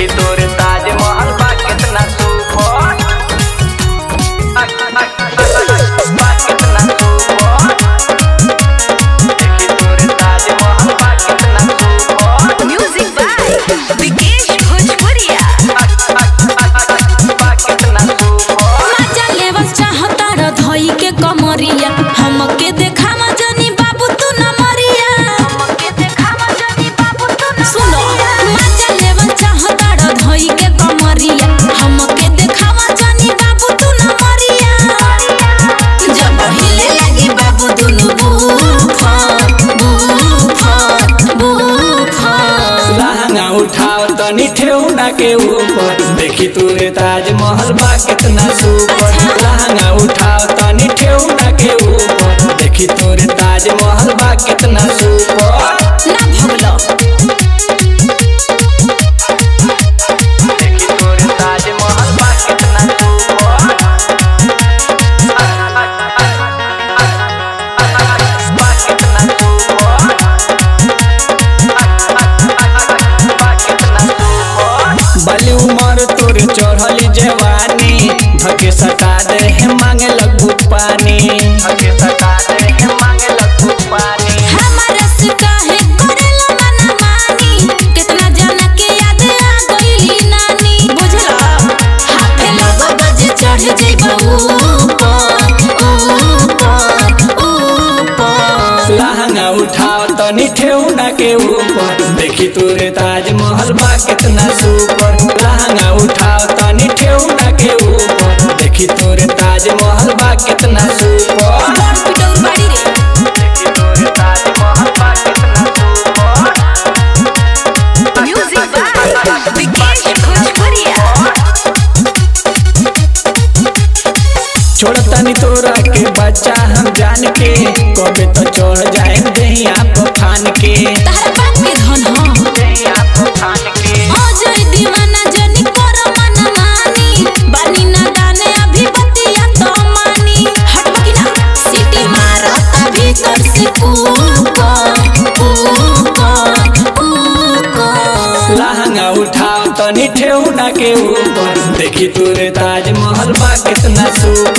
तोर ताजमहल बा कितना सुपर बा कितना सुपर। देखी तोर ताजमहल बा कितना सुपर। म्यूजिक बाय विकेश भोजपुरिया। बा कितना सुपर। मजा लेवल चाहता र धई के कमरिया हमके देखावा जनी बाबू तू न मरिया। हमके देखावा जनी बाबू तू न सुनो मजा लेवल चाहता र धई के कमरिया हमके देखावा जनी बाबू तू न मरिया। जब हिले लगी बाबू दुनु बुफर लहंगा उठाओ तनी ठेहुना के ऊपर देखी तोरे ताजमहल बा कितना सुपर। लहंगा उठाओ तनी ठेहुना के ऊपर देखी तोरे ताजमहल बा कितना सुपर। ना भगलो देखी तोर ताजमहल बा कितना सुपर। बा कितना सुपर। बा कितना सुपर। बली उमर तोरे चढ़ली जवानी धके सटा दे है मांगे लगू पानी। आगे सटा दे है मांगे लगू पानी। हमारा से काहे करेला मना मानी कितना जाना के याद आ गइली नानी। बुझला हाथे लगो बजे चढ़ जइबा ऊपर। लहंगा उठाओ तनी ठेहुना के ऊपर देखी तोरे ताजमहल बा कितना सुपर। लहंगा उठाओ तनी ठेहुना के ऊपर देखी तोरे ताजमहल बा कितना सुपर। बड़ पिटौर बाड़ी रे देखी तोर ताजमहल बा कितना सुपर। म्यूजिक बाय विकेश भोजपुरिया। छोड़ तनी तोरा के बच्चा हम जान के कबे तो चढ़ जाए दहिया फान के। तारा बाप के धन हो देहिया खान के। हो जाई दीवाना जनी कर मन मानी बानी ना गाने अभी बतिया तो मानी। हट बकिना सिटी मारता भीतर से लहंगा उठाओ तनी ठेहुना के ऊपर देखी तोरे ताजमहल बा कितना सुपर।